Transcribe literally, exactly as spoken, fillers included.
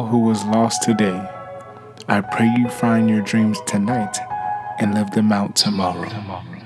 who was lost today. I pray you find your dreams tonight and live them out tomorrow.